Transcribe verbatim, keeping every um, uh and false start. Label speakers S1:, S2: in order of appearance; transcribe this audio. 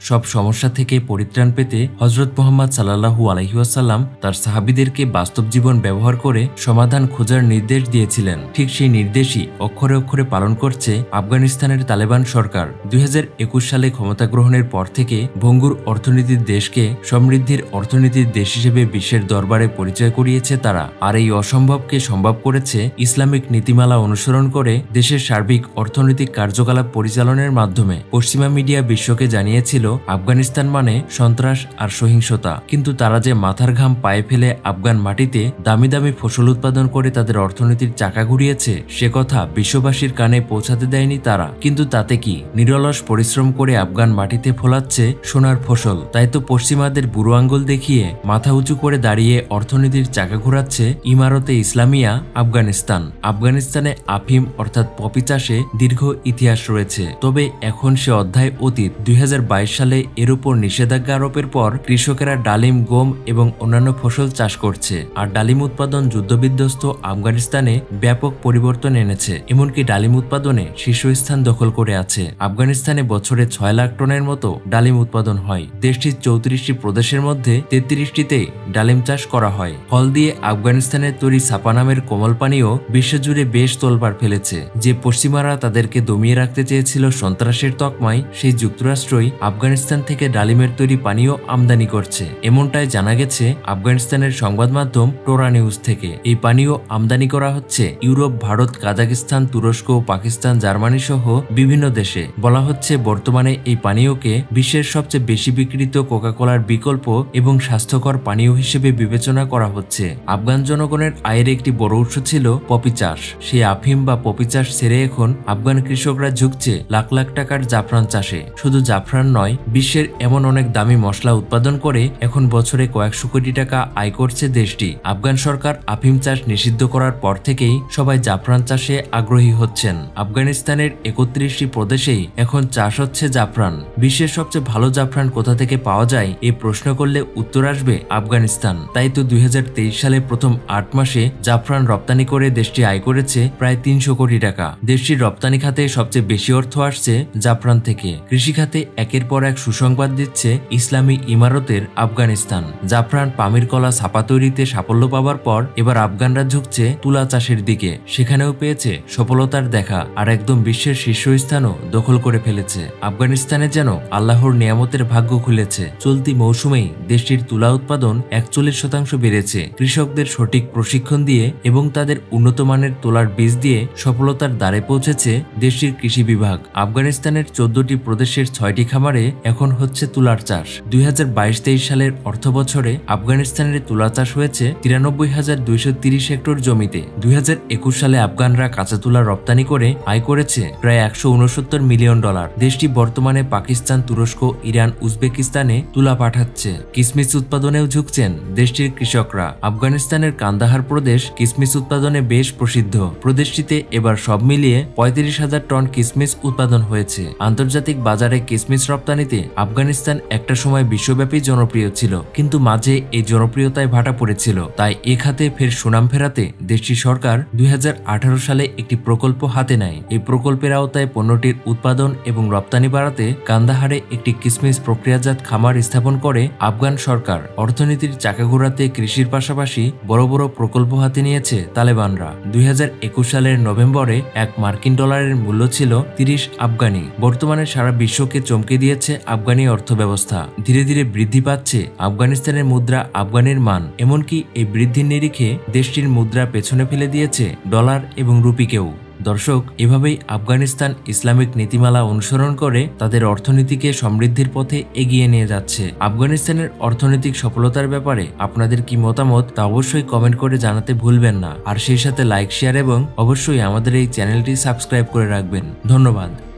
S1: সব সমস্যা থেকে পরিত্রাণ পেতে হযরত মুহাম্মদ সাল্লাল্লাহু আলাইহি ওয়াসাল্লাম তার সাহাবীদেরকে বাস্তব জীবন ব্যবহার করে সমাধান খোঁজার নির্দেশ দিয়েছিলেন। ঠিক সেই নির্দেশই অক্ষরে অক্ষরে পালন করছে আফগানিস্তানের তালেবান সরকার। দুই হাজার একুশ সালে ক্ষমতা গ্রহণের পর থেকে ভঙ্গুর অর্থনীতির দেশকে সমৃদ্ধির অর্থনীতির দেশ হিসেবে বিশ্বের দরবারে পরিচয় করিয়েছে তারা। আর এই অসম্ভবকে সম্ভব করেছে ইসলামিক নীতিমালা অনুসরণ করে দেশের সার্বিক অর্থনৈতিক কার্যকলাপ পরিচালনের মাধ্যমে। পশ্চিমা মিডিয়া বিশ্বকে জানিয়েছিল আফগানিস্তান মানে সন্ত্রাস আর সহিংসতা, কিন্তু তারা যে মাথার ঘাম পায়ে ফেলে আফগান মাটিতে দামি দামি ফসল উৎপাদন করে তাদের অর্থনীতির চাকা ঘুরিয়েছে সে কথা বিশ্ববাসীর কানে পৌঁছাতে দেয়নি তারা। কিন্তু তাতে কি, নিরলস পরিশ্রম করে আফগান মাটিতে ফলাচ্ছে সোনার ফসল। তাই তো পশ্চিমাদের বুড়ো আঙ্গুল দেখিয়ে মাথা উঁচু করে দাঁড়িয়ে অর্থনীতির চাকা ঘোরাচ্ছে ইমারতে ইসলামিয়া আফগানিস্তান। আফগানিস্তানে আফিম অর্থাৎ পপি চাষে দীর্ঘ ইতিহাস রয়েছে, তবে এখন সে অধ্যায় অতীত। দুই হাজার বাইশ সালে এর উপর নিষেধাজ্ঞা আরোপের পর কৃষকেরা ডালিম, গম এবং অন্যান্য ফসল চাষ করছে। আর ডালিম উৎপাদন যুদ্ধবিধ্বস্ত আফগানিস্তানে ব্যাপক পরিবর্তন এনেছে, এমনকি ডালিম উৎপাদনে শীর্ষস্থান দখল করে আছে। আফগানিস্তানে বছরে ছয় লাখ টনের মতো ডালিম উৎপাদন হয়। দেশটির চৌত্রিশটি প্রদেশের মধ্যে তেত্রিশটিতে ডালিম চাষ করা হয়। ফল দিয়ে আফগানিস্তানের তৈরি সাপা নামের কোমল পানীয় বিশ্বজুড়ে বেশ তোলপাড় ফেলেছে। যে পশ্চিমারা তাদেরকে দমিয়ে রাখতে চেয়েছিল সন্ত্রাসের তকমায়, সেই যুক্তরাষ্ট্রই আফগানিস্তান থেকে ডালিমের তৈরি পানীয় আমদানি করছে, এমনটাই জানা গেছে আফগানিস্তানের সংবাদ মাধ্যম টোরা নিউজ থেকে। এই পানীয় আমদানি করা হচ্ছে ইউরোপ, ভারত, কাজাকিস্তান, তুরস্ক, পাকিস্তান, জার্মানি সহ বিভিন্ন দেশে। বলা হচ্ছে বর্তমানে এই পানীয়কে বিশ্বের সবচেয়ে বেশি বিক্রিত কোকাকোলার বিকল্প এবং স্বাস্থ্যকর পানীয় হিসেবে বিবেচনা করা হচ্ছে। আফগান জনগণের আয়ের একটি বড় উৎস ছিল পপি চাষ। সেই আফিম বা পপি চাষ ছেড়ে এখন আফগান কৃষকরা ঝুঁকছে লাখ লাখ টাকার জাফরান চাষে। শুধু জাফরান নয়, বিশ্বের এমন অনেক দামি মশলা উৎপাদন করে এখন বছরে কয়েকশো কোটি টাকা আয় করছে দেশটি। আফগান সরকার আফিম চাষ নিষিদ্ধ করার পর থেকেই সবাই জাফরান চাষে আগ্রহী হচ্ছেন। আফগানিস্তানের একত্রিশটি প্রদেশেই এখন চাষ হচ্ছে জাফরান। বিশ্বের সবচেয়ে ভালো জাফরান কোথা থেকে পাওয়া যায় এ প্রশ্ন করলে উত্তর আসবে আফগানিস্তান। তাই তো দুই হাজার তেইশ সালে প্রথম আট মাসে জাফরান রপ্তানি করে দেশটি আয় করেছে প্রায় তিনশো কোটি টাকা। দেশটির রপ্তানি খাতে সবচেয়ে বেশি অর্থ আসছে জাফরান থেকে। কৃষি খাতে একের পর এক সুসংবাদ দিচ্ছে ইসলামী ইমারতের আফগানিস্তান। জাফরান, পামির কলা, ছাপা তৈরিতে সাফল্য পাওয়ার পর এবার আফগানরা ঝুঁকছে তুলা চাষের দিকে। সেখানেও পেয়েছে সফলতার দেখা, আর একদম বিশ্বের শীর্ষস্থানও দখল করে ফেলেছে। আফগানিস্তানে যেন আল্লাহর নিয়ামতের ভাগ্য খুলেছে। চলতি মৌসুমেই দেশটির তুলা উৎপাদন একচল্লিশ শতাংশ বেড়েছে। কৃষকদের সঠিক প্রশিক্ষণ দিয়ে এবং তাদের উন্নত মানের তুলার বীজ দিয়ে সফলতার দ্বারে পৌঁছেছে দেশটির কৃষি বিভাগ। আফগানিস্তানের চোদ্দটি প্রদেশের ছয়টি খামারে এখন হচ্ছে তুলার চাষ। দুই হাজার বাইশ তেইশ সালের অর্থ বছরে আফগানিস্তানের তুলা চাষ হয়েছে তিরানব্বই হাজার দুইশো তিরিশ হেক্টর জমিতে। দুই হাজার একুশ সালে আফগানরা কাঁচা তুলা রপ্তানি করে আয় করেছে প্রায় একশো উনসত্তর মিলিয়ন ডলার। দেশটি বর্তমানে পাকিস্তান, তুরস্ক, ইরান, উজবেকিস্তানে তুলা পাঠাচ্ছে। কিসমিস উৎপাদনেও ঝুঁকছেন দেশটির কৃষকরা। আফগানিস্তানের কান্দাহার প্রদেশ কিসমিস উৎপাদনে বেশ প্রসিদ্ধ। প্রদেশটিতে এবার সব মিলিয়ে পঁয়ত্রিশ হাজার টন কিসমিস উৎপাদন হয়েছে। আন্তর্জাতিক বাজারে কিসমিস রপ্তানিতে আফগানিস্তান একটা সময় বিশ্বব্যাপী জনপ্রিয় ছিল, কিন্তু মাঝে এই জনপ্রিয়তায় ভাটা পড়েছিল। তাই এ খাতে ফের সুনাম ফেরাতে দেশটির সরকার দুই হাজার আঠারো সালে একটি প্রকল্প হাতে নেয়। এই প্রকল্পের আওতায় পণ্যটির উৎপাদন এবং রপ্তানি বাড়াতে কান্দাহারে একটি কিসমিস প্রক্রিয়াজাত খামার স্থাপন করে আফগান সরকার। অর্থনীতির চাকা ঘোরাতে কৃষির পাশাপাশি বড় বড় প্রকল্প হাতে নিয়েছে তালেবানরা। দুই হাজার একুশ সালের নভেম্বরে এক মার্কিন ডলারের মূল্য ছিল তিরিশ আফগানি। বর্তমানে সারা বিশ্বকে চমকে দিয়েছে আফগানি অর্থব্যবস্থা। ধীরে ধীরে বৃদ্ধি পাচ্ছে আফগানিস্তানের মুদ্রা, আফগানের মান। এমনকি এই বৃদ্ধির নিরিখে দেশটির মুদ্রা পেছনে ফেলে দিয়েছে ডলার এবং রুপিকেও। দর্শক, এভাবেই আফগানিস্তান ইসলামিক নীতিমালা অনুসরণ করে তাদের অর্থনীতিকে সমৃদ্ধির পথে এগিয়ে নিয়ে যাচ্ছে। আফগানিস্তানের অর্থনৈতিক সফলতার ব্যাপারে আপনাদের কি মতামত তা অবশ্যই কমেন্ট করে জানাতে ভুলবেন না। আর সেই সাথে লাইক, শেয়ার এবং অবশ্যই আমাদের এই চ্যানেলটি সাবস্ক্রাইব করে রাখবেন। ধন্যবাদ।